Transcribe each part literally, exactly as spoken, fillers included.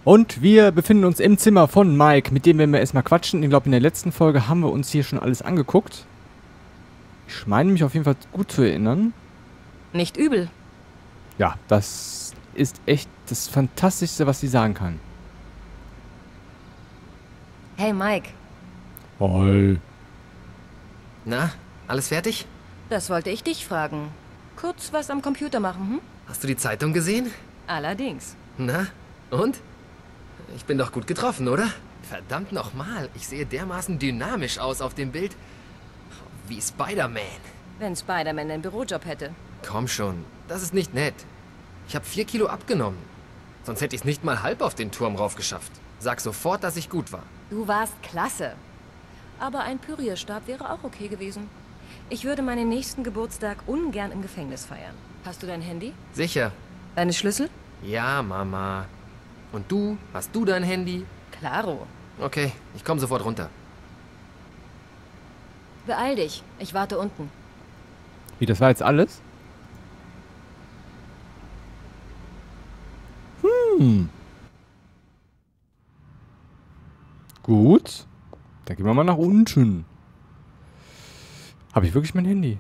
Und wir befinden uns im Zimmer von Mike, mit dem werden wir erstmal quatschen. Ich glaube, in der letzten Folge haben wir uns hier schon alles angeguckt. Ich meine mich auf jeden Fall gut zu erinnern. Nicht übel. Ja, das ist echt das Fantastischste, was sie sagen kann. Hey Mike. Hi. Na, alles fertig? Das wollte ich dich fragen. Kurz was am Computer machen, hm? Hast du die Zeitung gesehen? Allerdings. Na, und? Ich bin doch gut getroffen, oder? Verdammt nochmal, ich sehe dermaßen dynamisch aus auf dem Bild. Wie Spider-Man. Wenn Spider-Man einen Bürojob hätte. Komm schon, das ist nicht nett. Ich habe vier Kilo abgenommen. Sonst hätte ich es nicht mal halb auf den Turm raufgeschafft. Sag sofort, dass ich gut war. Du warst klasse. Aber ein Pürierstab wäre auch okay gewesen. Ich würde meinen nächsten Geburtstag ungern im Gefängnis feiern. Hast du dein Handy? Sicher. Deine Schlüssel? Ja, Mama. Und du? Hast du dein Handy? Klaro. Okay, ich komme sofort runter. Beeil dich. Ich warte unten. Wie, das war jetzt alles? Hm. Gut. Dann gehen wir mal nach unten. Habe ich wirklich mein Handy?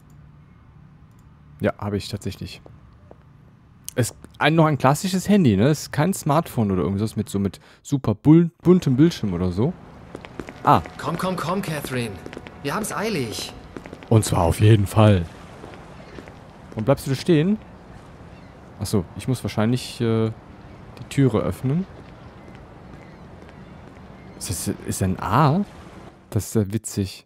Ja, habe ich tatsächlich. Es ist ein, noch ein klassisches Handy, ne? Es ist kein Smartphone oder irgendwas mit so mit super bunt, buntem Bildschirm oder so. Ah. Komm, komm, komm, Catherine. Wir haben's eilig. Und zwar auf jeden Fall. Und bleibst du da stehen? Achso, ich muss wahrscheinlich äh, die Türe öffnen. Ist das ist ein A? Das ist ja witzig.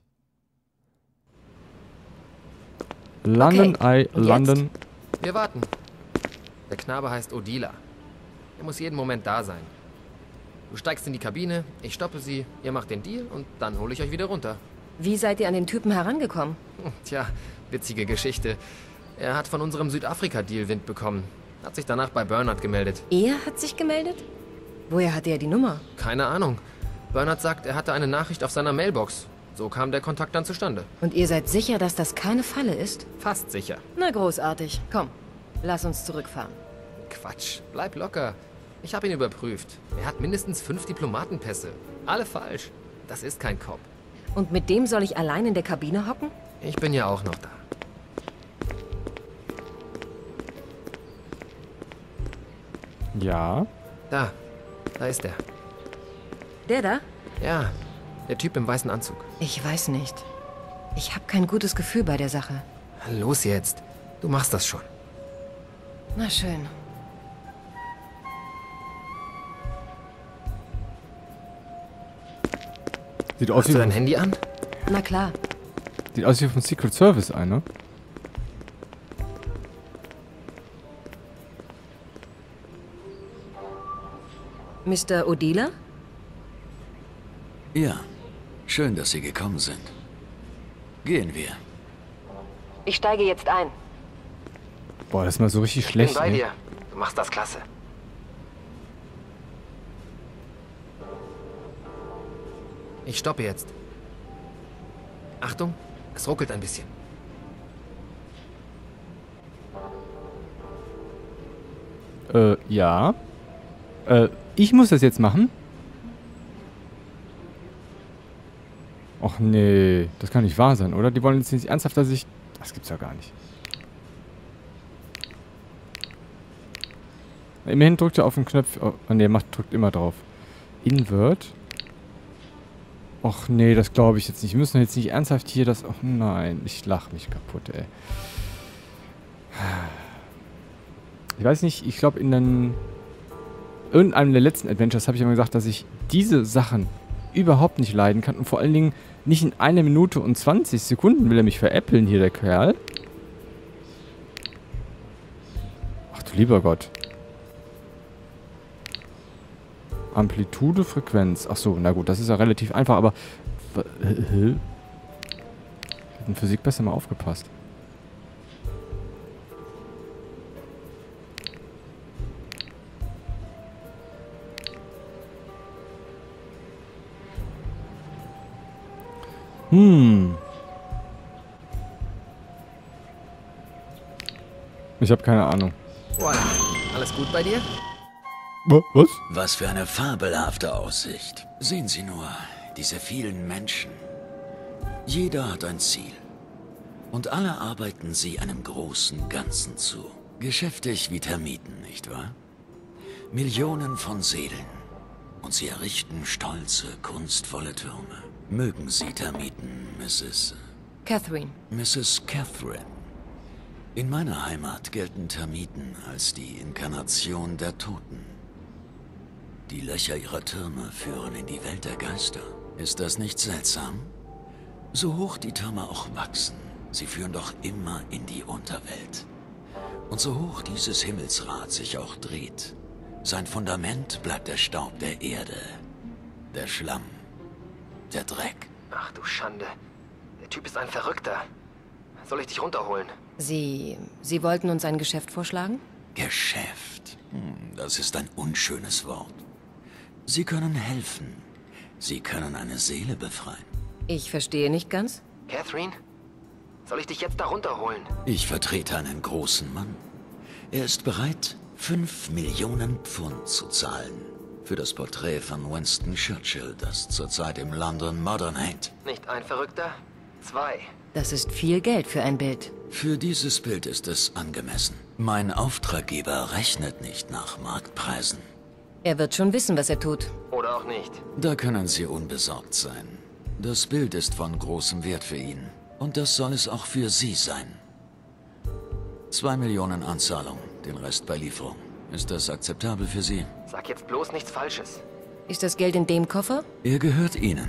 London, Okay. I, London. Wir warten. Der Knabe heißt Odila. Er muss jeden Moment da sein. Du steigst in die Kabine, ich stoppe sie, ihr macht den Deal und dann hole ich euch wieder runter. Wie seid ihr an den Typen herangekommen? Hm, Tja, witzige Geschichte. Er hat von unserem Südafrika-Deal Wind bekommen. Hat sich danach bei Bernard gemeldet. Er hat sich gemeldet? Woher hatte er die Nummer? Keine Ahnung. Bernard sagt, er hatte eine Nachricht auf seiner Mailbox. So kam der Kontakt dann zustande. Und ihr seid sicher, dass das keine Falle ist? Fast sicher. Na großartig. Komm, lass uns zurückfahren. Quatsch, bleib locker. Ich habe ihn überprüft. Er hat mindestens fünf Diplomatenpässe. Alle falsch. Das ist kein Cop. Und mit dem soll ich allein in der Kabine hocken? Ich bin ja auch noch da. Ja. Da, da ist er. Der da? Ja, der Typ im weißen Anzug. Ich weiß nicht. Ich habe kein gutes Gefühl bei der Sache. Los jetzt. Du machst das schon. Na schön. Sieht aus Hast wie du dein Handy an? Na klar. Sieht aus wie von Secret Service einer. Mister Odila? Ja, schön, dass Sie gekommen sind. Gehen wir. Ich steige jetzt ein. Boah, das ist mal so richtig Ich bin schlecht. bei Ne? dir. Du machst das klasse. Ich stoppe jetzt. Achtung, es ruckelt ein bisschen. Äh, ja. Äh, ich muss das jetzt machen? Och nee, das kann nicht wahr sein, oder? Die wollen jetzt nicht ernsthaft, dass ich... Das gibt's ja gar nicht. Immerhin drückt er auf den Knopf... Oh, nee, macht, drückt immer drauf. Invert. Och nee, das glaube ich jetzt nicht. Wir müssen jetzt nicht ernsthaft hier das... Oh nein, ich lach mich kaputt, ey. Ich weiß nicht, ich glaube in den... Irgendeinem der letzten Adventures habe ich immer gesagt, dass ich diese Sachen überhaupt nicht leiden kann. Und vor allen Dingen nicht in einer Minute und zwanzig Sekunden will er mich veräppeln hier, der Kerl. Ach du lieber Gott. Amplitude, Frequenz. Ach so, na gut, das ist ja relativ einfach, aber... Ich hätte in Physik besser mal aufgepasst. Hm. Ich habe keine Ahnung. Voilà. Alles gut bei dir? Was? Was für eine fabelhafte Aussicht. Sehen Sie nur, diese vielen Menschen. Jeder hat ein Ziel. Und alle arbeiten sie einem großen Ganzen zu. Geschäftig wie Termiten, nicht wahr? Millionen von Seelen. Und sie errichten stolze, kunstvolle Türme. Mögen Sie Termiten, Misses Catherine. Misses Catherine. In meiner Heimat gelten Termiten als die Inkarnation der Toten. Die Löcher ihrer Türme führen in die Welt der Geister. Ist das nicht seltsam? So hoch die Türme auch wachsen, sie führen doch immer in die Unterwelt. Und so hoch dieses Himmelsrad sich auch dreht, sein Fundament bleibt der Staub der Erde, der Schlamm, der Dreck. Ach du Schande. Der Typ ist ein Verrückter. Soll ich dich runterholen? Sie... Sie wollten uns ein Geschäft vorschlagen? Geschäft. Hm, das ist ein unschönes Wort. Sie können helfen. Sie können eine Seele befreien. Ich verstehe nicht ganz. Catherine? Soll ich dich jetzt da runterholen? Ich vertrete einen großen Mann. Er ist bereit, fünf Millionen Pfund zu zahlen. Für das Porträt von Winston Churchill, das zurzeit im London Modern hängt. Nicht ein Verrückter, zwei. Das ist viel Geld für ein Bild. Für dieses Bild ist es angemessen. Mein Auftraggeber rechnet nicht nach Marktpreisen. Er wird schon wissen, was er tut. Oder auch nicht. Da können Sie unbesorgt sein. Das Bild ist von großem Wert für ihn. Und das soll es auch für Sie sein. Zwei Millionen Anzahlung, den Rest bei Lieferung. Ist das akzeptabel für Sie? Sag jetzt bloß nichts Falsches. Ist das Geld in dem Koffer? Er gehört Ihnen.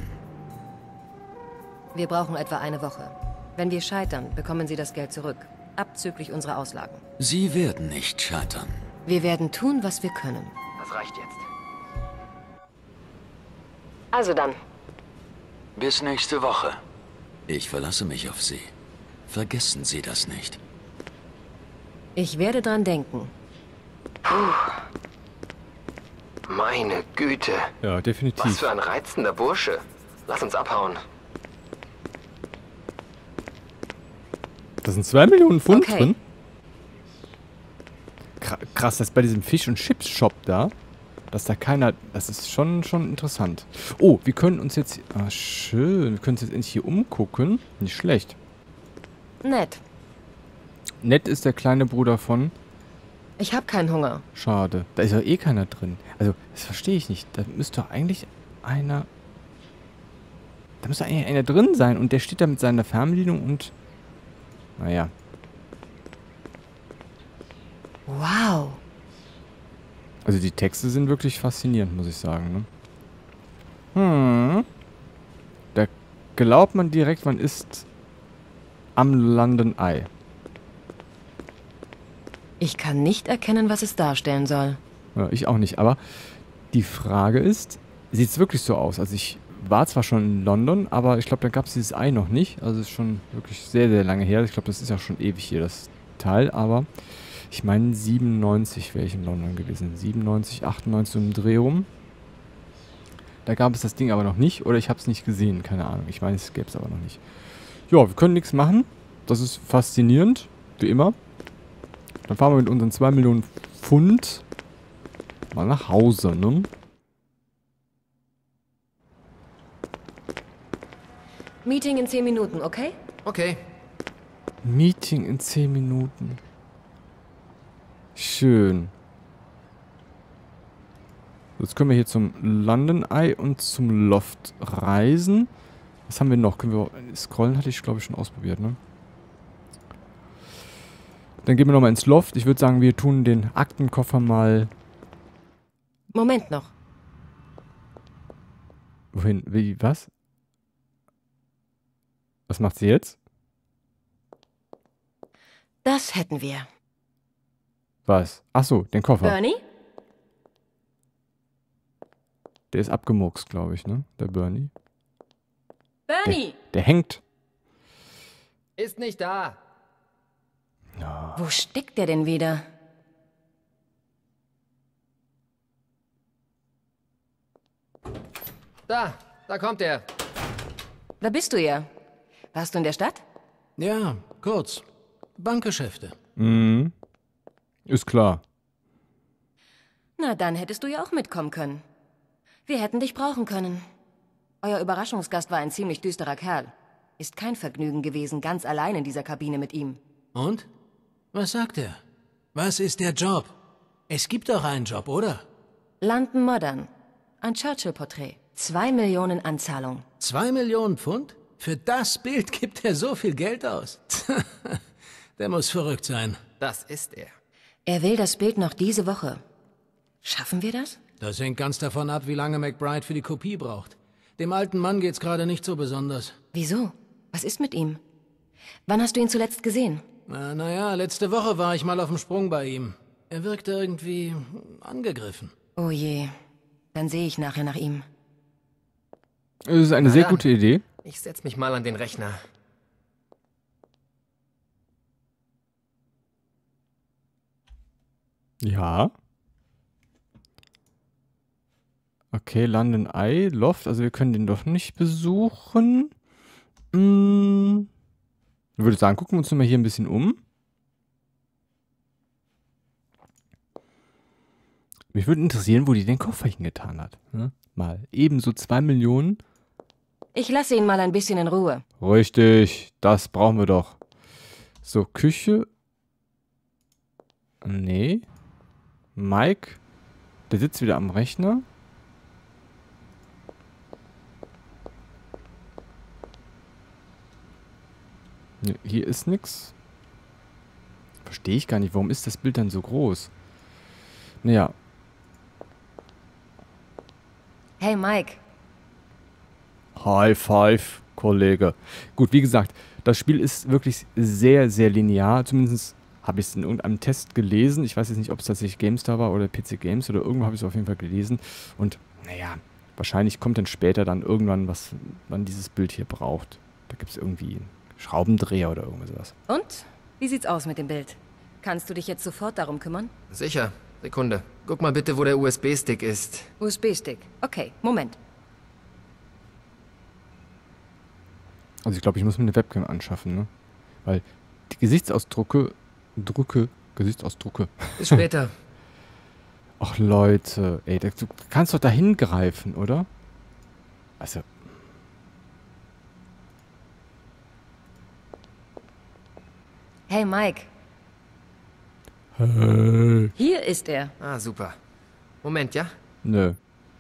Wir brauchen etwa eine Woche. Wenn wir scheitern, bekommen Sie das Geld zurück. Abzüglich unserer Auslagen. Sie werden nicht scheitern. Wir werden tun, was wir können. Das reicht jetzt. Also dann. Bis nächste Woche. Ich verlasse mich auf Sie. Vergessen Sie das nicht. Ich werde dran denken. Meine Güte. Ja, definitiv. Was für ein reizender Bursche. Lass uns abhauen. Da sind zwei Millionen Pfund Okay. drin. Kr- Krass, dass bei diesem Fish- und Chips-Shop da, dass da keiner... Das ist schon, schon interessant. Oh, wir können uns jetzt... Ah, schön. Wir können uns jetzt endlich hier umgucken. Nicht schlecht. Nett. Nett ist der kleine Bruder von... Ich habe keinen Hunger. Schade. Da ist ja eh keiner drin. Also, das verstehe ich nicht. Da müsste doch eigentlich einer... Da müsste eigentlich einer drin sein. Und der steht da mit seiner Fernbedienung und... Naja. Wow. Also die Texte sind wirklich faszinierend, muss ich sagen. Ne? Hm. Da glaubt man direkt, man ist am London Eye. Ich kann nicht erkennen, was es darstellen soll. Ja, ich auch nicht. Aber die Frage ist, sieht es wirklich so aus? Also ich war zwar schon in London, aber ich glaube, da gab es dieses Ei noch nicht. Also es ist schon wirklich sehr, sehr lange her. Ich glaube, das ist ja schon ewig hier, das Teil. Aber ich meine, siebenundneunzig wäre ich in London gewesen. siebenundneunzig, achtundneunzig im Dreh rum. Da gab es das Ding aber noch nicht. Oder ich habe es nicht gesehen. Keine Ahnung. Ich meine, es gäbe es aber noch nicht. Ja, wir können nichts machen. Das ist faszinierend. Wie immer. Dann fahren wir mit unseren zwei Millionen Pfund mal nach Hause, ne? Meeting in zehn Minuten, okay? Okay. Meeting in zehn Minuten. Schön. Jetzt können wir hier zum London Eye und zum Loft reisen. Was haben wir noch? Können wir scrollen? Hatte ich, glaube ich, schon ausprobiert, ne? Dann gehen wir nochmal ins Loft. Ich würde sagen, wir tun den Aktenkoffer mal... Moment noch. Wohin? Wie? Was? Was macht sie jetzt? Das hätten wir. Was? Ach so, den Koffer. Bernie? Der ist abgemurkst, glaube ich, ne? Der Bernie. Bernie! Der hängt. Ist nicht da. Wo steckt der denn wieder? Da, da kommt er. Da bist du ja. Warst du in der Stadt? Ja, kurz. Bankgeschäfte. Mhm. Ist klar. Na, dann hättest du ja auch mitkommen können. Wir hätten dich brauchen können. Euer Überraschungsgast war ein ziemlich düsterer Kerl. Ist kein Vergnügen gewesen, ganz allein in dieser Kabine mit ihm. Und? Was sagt er? Was ist der Job? Es gibt doch einen Job, oder? London Modern. Ein Churchill-Porträt. Zwei Millionen Anzahlung. Zwei Millionen Pfund? Für das Bild gibt er so viel Geld aus. Der muss verrückt sein. Das ist er. Er will das Bild noch diese Woche. Schaffen wir das? Das hängt ganz davon ab, wie lange McBride für die Kopie braucht. Dem alten Mann geht's gerade nicht so besonders. Wieso? Was ist mit ihm? Wann hast du ihn zuletzt gesehen? Na, naja, letzte Woche war ich mal auf dem Sprung bei ihm. Er wirkte irgendwie angegriffen. Oh je. Dann sehe ich nachher nach ihm. Das ist eine Na sehr dann. gute Idee. Ich setz mich mal an den Rechner. Ja. Okay, London Eye, Loft. Also wir können den doch nicht besuchen. Hm. Ich würde sagen, gucken wir uns mal hier ein bisschen um. Mich würde interessieren, wo die den Koffer hingetan hat. Ne? Mal ebenso zwei Millionen. Ich lasse ihn mal ein bisschen in Ruhe. Richtig, das brauchen wir doch. So, Küche. Nee. Mike. Der sitzt wieder am Rechner. Nee, hier ist nix. Verstehe ich gar nicht. Warum ist das Bild dann so groß? Naja. Hey Mike. High Five, Kollege. Gut, wie gesagt, das Spiel ist wirklich sehr, sehr linear. Zumindest habe ich es in irgendeinem Test gelesen. Ich weiß jetzt nicht, ob es tatsächlich GameStar war oder P C Games oder irgendwo habe ich es auf jeden Fall gelesen. Und naja, wahrscheinlich kommt dann später dann irgendwann, was man dieses Bild hier braucht. Da gibt es irgendwie einen Schraubendreher oder irgendwas. Und? Wie sieht's aus mit dem Bild? Kannst du dich jetzt sofort darum kümmern? Sicher. Sekunde. Guck mal bitte, wo der U S B-Stick ist. U S B-Stick. Okay, Moment. Also ich glaube, ich muss mir eine Webcam anschaffen, ne? Weil die Gesichtsausdrucke, Drücke, Gesichtsausdrucke. Bis später. Ach Leute, ey, du kannst doch da hingreifen, oder? Also. Hey Mike. Hey. Hier ist er. Ah, super. Moment, ja? Nö.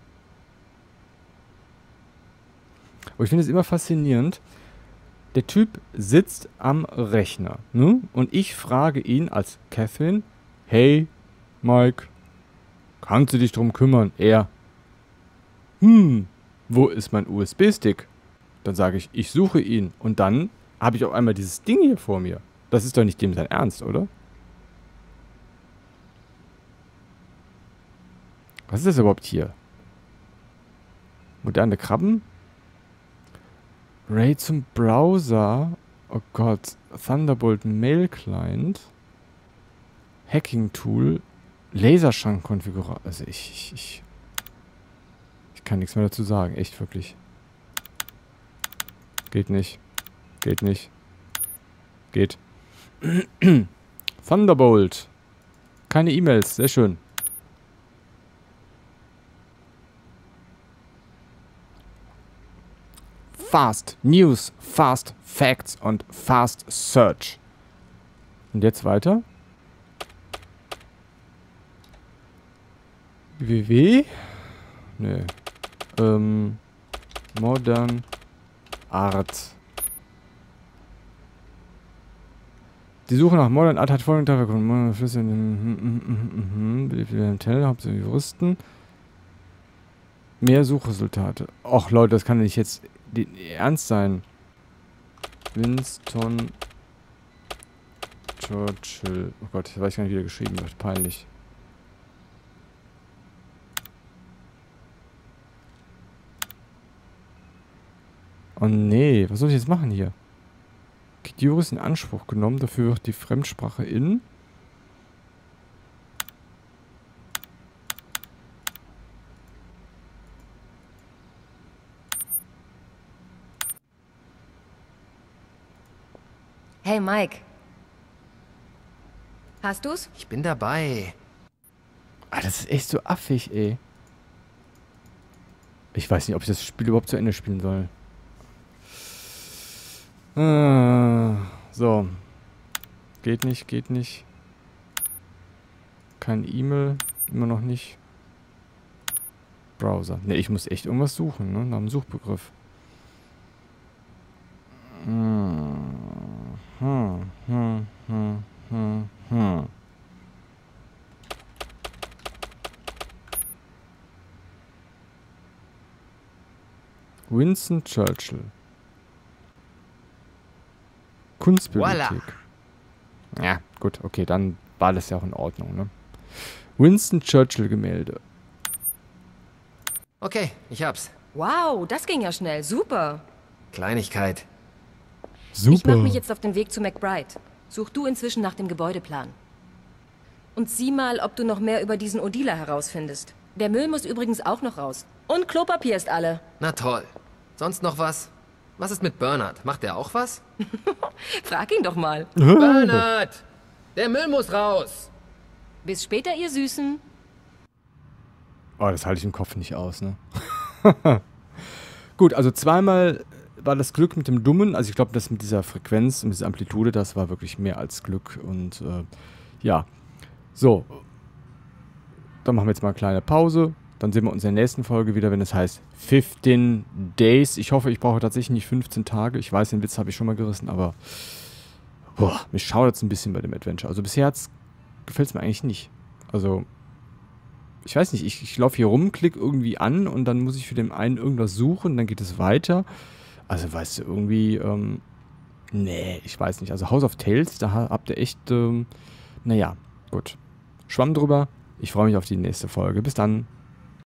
Aber ich finde es immer faszinierend. Der Typ sitzt am Rechner, ne? Und ich frage ihn als Catherine, hey, Mike, kannst du dich drum kümmern? Er, hm, wo ist mein U S B-Stick? Dann sage ich, ich suche ihn. Und dann habe ich auf einmal dieses Ding hier vor mir. Das ist doch nicht dem sein Ernst, oder? Was ist das überhaupt hier? Moderne Krabben? Raid zum Browser. Oh Gott. Thunderbolt Mail Client. Hacking Tool. Laserschrank-Konfigurator. Also ich, ich, ich. Ich kann nichts mehr dazu sagen. Echt wirklich. Geht nicht. Geht nicht. Geht. Thunderbolt. Keine E-Mails. Sehr schön. Fast News, Fast Facts und Fast Search. Und jetzt weiter. www. Nö. Ähm. Modern Art. Die Suche nach Modern Art hat folgende Hintergrund. Modern Flüsse in den Teller, hauptsächlich Juristen. Mehr Suchresultate. Och Leute, das kann ja nicht jetzt ernst sein. Winston Churchill. Oh Gott, ich weiß gar nicht, wie der geschrieben wird. Peinlich. Oh nee, was soll ich jetzt machen hier? Juris in Anspruch genommen, dafür wird die Fremdsprache in. Hey Mike. Hast du's? Ich bin dabei. Ah, das ist echt so affig, ey. Ich weiß nicht, ob ich das Spiel überhaupt zu Ende spielen soll. Ah, so. Geht nicht, geht nicht. Kein E-Mail. Immer noch nicht. Browser. Ne, ich muss echt irgendwas suchen, ne? Nach einem Suchbegriff. Hm, hm, hm, hm, hm, hm. Winston Churchill. Kunstbibliothek. Voila. Ja, gut, okay, dann war das ja auch in Ordnung, ne? Winston Churchill Gemälde. Okay, ich hab's. Wow, das ging ja schnell. Super. Kleinigkeit. Super. Ich mache mich jetzt auf den Weg zu McBride. Such du inzwischen nach dem Gebäudeplan. Und sieh mal, ob du noch mehr über diesen Odila herausfindest. Der Müll muss übrigens auch noch raus. Und Klopapier ist alle. Na toll. Sonst noch was? Was ist mit Bernard? Macht der auch was? Frag ihn doch mal. Bernard! Der Müll muss raus! Bis später, ihr Süßen. Oh, das halte ich im Kopf nicht aus, ne? Gut, also zweimal war das Glück mit dem Dummen. Also ich glaube, das mit dieser Frequenz und dieser Amplitude, das war wirklich mehr als Glück. Und äh, ja, so. Dann machen wir jetzt mal eine kleine Pause. Dann sehen wir uns in der nächsten Folge wieder, wenn es heißt fifteen Days. Ich hoffe, ich brauche tatsächlich nicht fünfzehn Tage. Ich weiß, den Witz habe ich schon mal gerissen, aber boah, mir schaudert es ein bisschen bei dem Adventure. Also bisher gefällt es mir eigentlich nicht. Also, ich weiß nicht, ich, ich laufe hier rum, klicke irgendwie an und dann muss ich für den einen irgendwas suchen, dann geht es weiter. Also, weißt du, irgendwie, ähm, nee, ich weiß nicht. Also, House of Tales, da habt ihr echt, ähm, naja, gut. Schwamm drüber. Ich freue mich auf die nächste Folge. Bis dann.